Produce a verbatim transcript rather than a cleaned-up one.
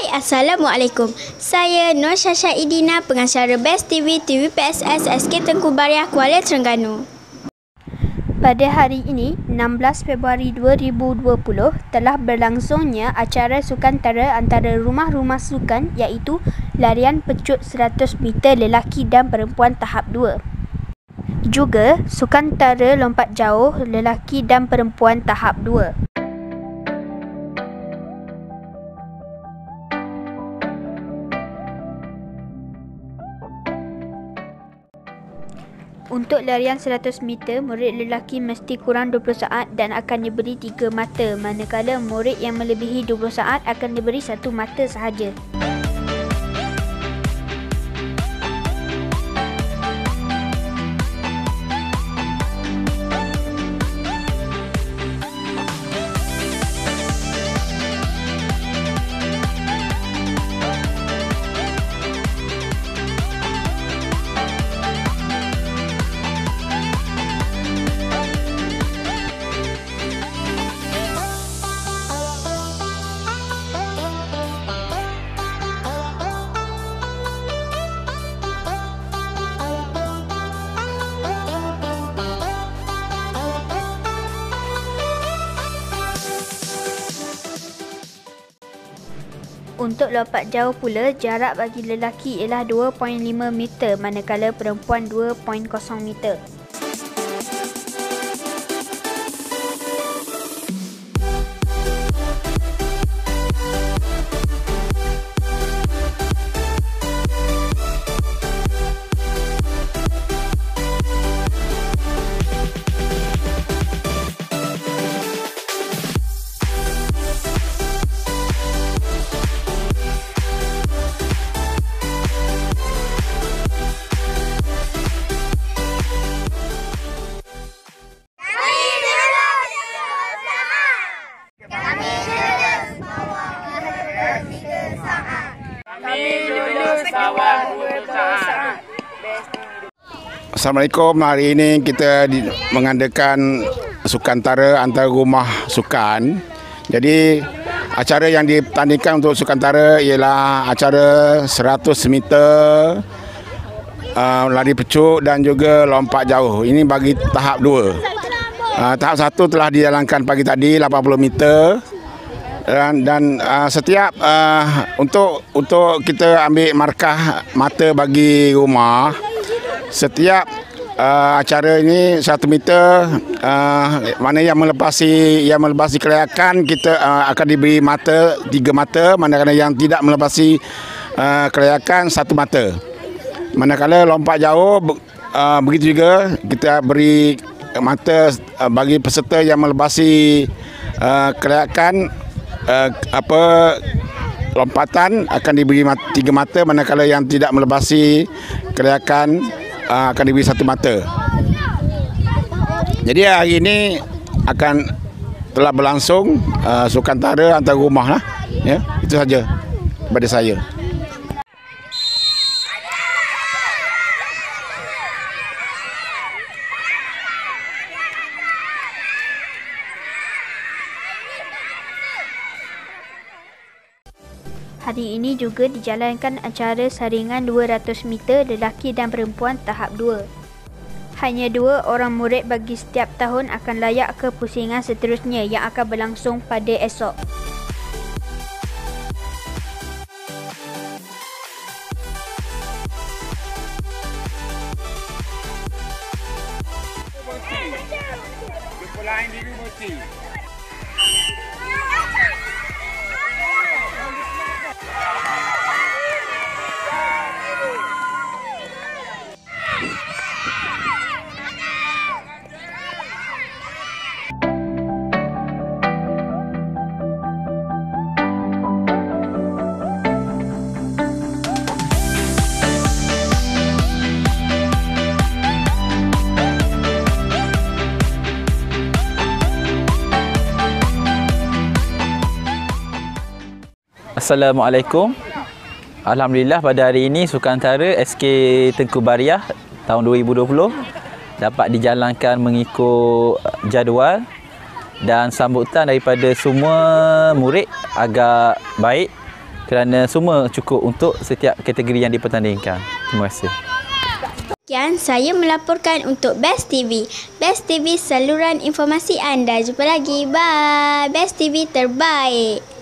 Hai, Assalamualaikum. Saya Nur Syasha Idina, pengacara Best T V T V P S S S K Tengku Bariah, Kuala Terengganu. Pada hari ini, enam belas Februari dua ribu dua puluh, telah berlangsungnya acara sukantara antara rumah-rumah sukan iaitu larian pecut seratus meter lelaki dan perempuan tahap dua. Juga sukantara lompat jauh lelaki dan perempuan tahap dua. Untuk larian seratus meter, murid lelaki mesti kurang dua puluh saat dan akan diberi tiga mata, manakala murid yang melebihi dua puluh saat akan diberi satu mata sahaja. Untuk lompat jauh pula, jarak bagi lelaki ialah dua perpuluhan lima meter manakala perempuan dua perpuluhan kosong meter. Assalamualaikum. Hari ini kita di, mengadakan sukantara antara rumah sukan. Jadi acara yang ditandingkan untuk sukantara ialah acara seratus meter uh, lari pecut dan juga lompat jauh. Ini bagi tahap dua. Uh, tahap satu telah dijalankan pagi tadi lapan puluh meter. Dan, dan uh, setiap uh, untuk untuk kita ambil markah mata bagi rumah, setiap uh, acara ini satu meter, uh, mana yang melepasi yang melepasi kelayakan kita uh, akan diberi mata tiga mata, manakala yang tidak melepasi uh, kelayakan satu mata. Manakala lompat jauh uh, begitu juga kita beri mata uh, bagi peserta yang melepasi uh, kelayakan. Uh, apa lompatan akan diberi mat, tiga mata, manakala yang tidak melepasi kelayakan uh, akan diberi satu mata. Jadi hari ini akan telah berlangsung uh, sukantara antar rumah lah. Ya, itu saja daripada saya. Hari ini juga dijalankan acara saringan dua ratus meter lelaki dan perempuan tahap dua. Hanya dua orang murid bagi setiap tahun akan layak ke pusingan seterusnya yang akan berlangsung pada esok. Assalamualaikum. Alhamdulillah pada hari ini sukantara S K Tengku Bariah tahun dua ribu dua puluh dapat dijalankan mengikut jadual dan sambutan daripada semua murid agak baik kerana semua cukup untuk setiap kategori yang dipertandingkan. Terima kasih. Sekian saya melaporkan untuk Best T V. Best T V, saluran informasi anda. Jumpa lagi. Bye. Best T V terbaik.